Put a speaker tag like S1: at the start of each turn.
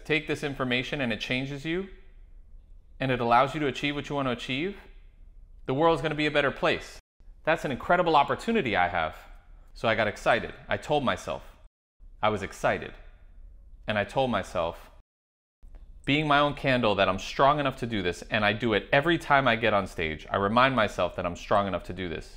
S1: take this information and it changes you, and it allows you to achieve what you want to achieve, the world is going to be a better place. That's an incredible opportunity I have. So I got excited. I told myself. I was excited. And I told myself, being my own candle, that I'm strong enough to do this, and I do it every time I get on stage. I remind myself that I'm strong enough to do this.